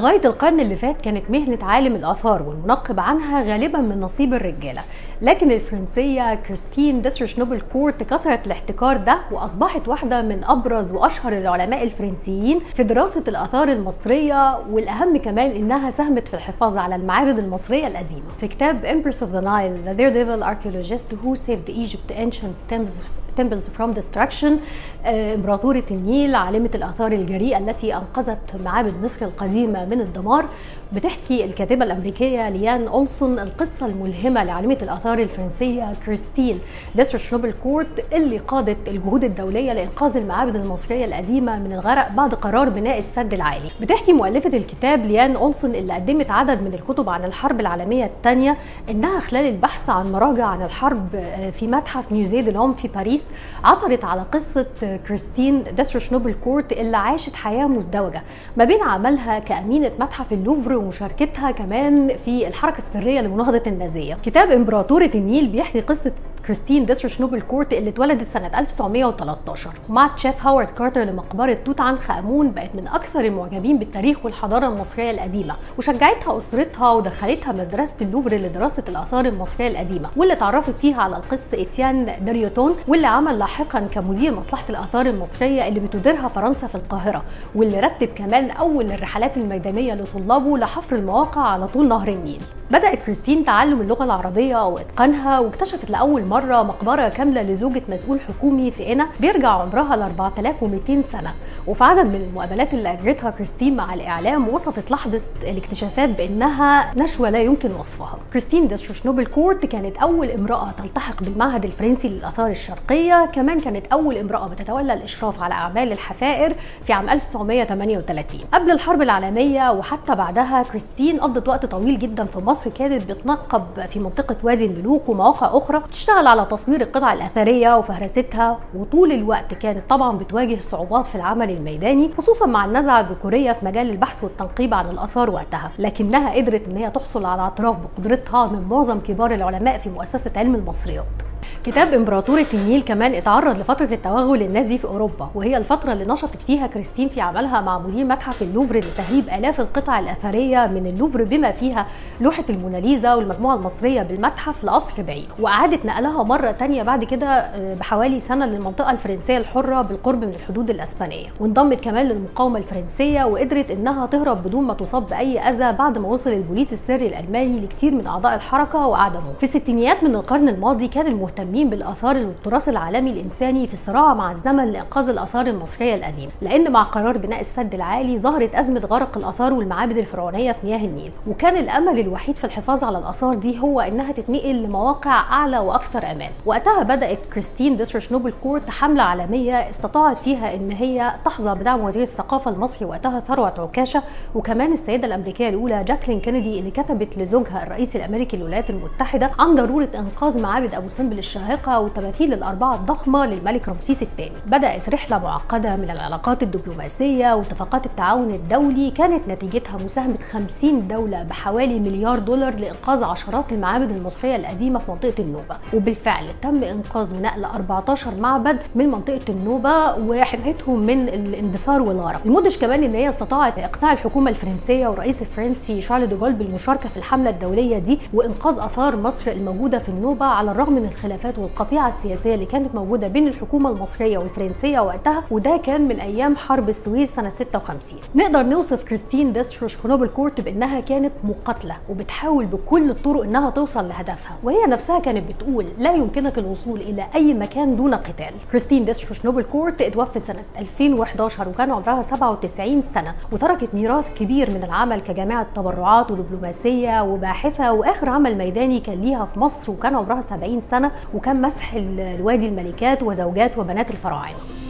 لغاية القرن اللي فات كانت مهنة عالم الآثار والمنقب عنها غالبا من نصيب الرجالة، لكن الفرنسية كريستين ديسروشنوبل-كورت كسرت الاحتكار ده وأصبحت واحدة من أبرز وأشهر العلماء الفرنسيين في دراسة الآثار المصرية، والأهم كمان إنها ساهمت في الحفاظ على المعابد المصرية القديمة. في كتاب Empress of the Nile The Daredevil Archaeologist Who Saved Egypt Ancient Temples from Destruction، إمبراطورة النيل عالمة الآثار الجريئة التي أنقذت معابد مصر القديمة من الدمار، بتحكي الكاتبة الأمريكية ليان أولسون القصة الملهمة لعالمة الآثار الفرنسية كريستين ديسروشنوبل-كورت اللي قادت الجهود الدولية لإنقاذ المعابد المصرية القديمة من الغرق بعد قرار بناء السد العالي. بتحكي مؤلفة الكتاب ليان أولسون اللي قدمت عدد من الكتب عن الحرب العالمية الثانية إنها خلال البحث عن مراجع عن الحرب في متحف ميوزيه دي لوم في باريس عثرت على قصة كريستين ديسروشنوبل-كورت اللي عاشت حياة مزدوجة ما بين عملها كأمينة متحف اللوفر ومشاركتها كمان في الحركة السرية لمناهضة النازية. كتاب إمبراطورة النيل بيحكي قصة كريستين ديسروشنوبل-كورت اللي اتولدت سنة 1913 ومع تشيف هاورد كارتر لمقبرة توت عنخ آمون بقت من أكثر المعجبين بالتاريخ والحضارة المصرية القديمة، وشجعتها أسرتها ودخلتها مدرسة اللوفر لدراسة الآثار المصرية القديمة، واللي اتعرفت فيها على القس إتيان داريوتون، واللي عمل لاحقا كمدير مصلحة الآثار المصرية اللي بتديرها فرنسا في القاهرة، واللي رتب كمان أول الرحلات الميدانية لطلابه لحفر المواقع على طول نهر النيل. بدأت كريستين تعلم اللغة العربية وإتقانها، واكتشفت لأول مرة مقبرة كاملة لزوجة مسؤول حكومي في قنا بيرجع عمرها ل 4200 سنة. وفي عدد من المقابلات اللي أجرتها كريستين مع الإعلام وصفت لحظة الاكتشافات بأنها نشوة لا يمكن وصفها. كريستين ديسروشنوبل-كورت كانت أول امرأة تلتحق بالمعهد الفرنسي للآثار الشرقية، كمان كانت أول امرأة بتتولى الإشراف على أعمال الحفائر في عام 1938. قبل الحرب العالمية وحتى بعدها كريستين قضت وقت طويل جدا في مصر، كانت بتنقب في منطقة وادي الملوك ومواقع أخرى، بتشتغل على تصوير القطع الأثرية وفهرستها، وطول الوقت كانت طبعا بتواجه صعوبات في العمل الميداني خصوصا مع النزعة الذكورية في مجال البحث والتنقيب عن الآثار وقتها، لكنها قدرت إن هي تحصل على اعتراف بقدرتها من معظم كبار العلماء في مؤسسة علم المصريات. كتاب إمبراطورة النيل كمان اتعرض لفترة التوغل النازي في أوروبا، وهي الفترة اللي نشطت فيها كريستين في عملها مع مدير متحف اللوفر لتهريب آلاف القطع الأثرية من اللوفر بما فيها لوحة الموناليزا والمجموعة المصرية بالمتحف لقصر بعيد، وأعادت نقلها مرة تانية بعد كده بحوالي سنة للمنطقة الفرنسية الحرة بالقرب من الحدود الأسبانية، وانضمت كمان للمقاومة الفرنسية وقدرت إنها تهرب بدون ما تصاب بأي أذى بعد ما وصل البوليس السري الألماني لكتير من أعضاء الحركة وأعدموه. في الستينيات من القرن الماضي كان المهتمين بالآثار والتراث العالمي الإنساني في صراع مع الزمن لإنقاذ الآثار المصرية القديمة، لأن مع قرار بناء السد العالي ظهرت أزمة غرق الآثار والمعابد الفرعونية في مياه النيل، وكان الأمل الوحيد في الحفاظ على الآثار دي هو إنها تتنقل لمواقع أعلى وأكثر أمان. وقتها بدأت كريستين ديسروشنوبل-كورت حملة عالمية استطاعت فيها إن هي تحظى بدعم وزير الثقافة المصري وقتها ثروت عكاشة، وكمان السيدة الأمريكية الأولى جاكلين كينيدي اللي كتبت لزوجها الرئيس الأمريكي للولايات المتحدة عن ضرورة إنقاذ معابد أبو سمبل الشاهقة والتماثيل الأربعة الضخمة للملك رمسيس الثاني. بدأت رحلة معقدة من العلاقات الدبلوماسية واتفاقات التعاون الدولي كانت نتيجتها مساهمة 50 دولة بحوالي $مليار لإنقاذ عشرات المعابد المصرية القديمة في منطقة النوبة، وبالفعل تم إنقاذ ونقل 14 معبد من منطقة النوبة وحمايتهم من الاندثار والغرق. المدهش كمان إن هي استطاعت إقناع الحكومة الفرنسية والرئيس الفرنسي شارل دي جول بالمشاركة في الحملة الدولية دي وإنقاذ آثار مصر الموجودة في النوبة على الرغم من الخلافات والقطيعة السياسية اللي كانت موجودة بين الحكومة المصرية والفرنسية وقتها، وده كان من أيام حرب السويس سنة 56. نقدر نوصف كريستين ديسروشنوبل-كورت بأنها كانت مقاتلة وبتحاول بكل الطرق إنها توصل لهدفها، وهي نفسها كانت بتقول لا يمكنك الوصول إلى أي مكان دون قتال. كريستين ديسروشنوبل-كورت اتوفت سنة 2011 وكان عمرها 97 سنة، وتركت ميراث كبير من العمل كجامعة تبرعات ودبلوماسية وباحثة، وآخر عمل ميداني كان ليها في مصر وكان عمرها 70 سنة، وكان مسح الوادي الملكات وزوجات وبنات الفراعنة.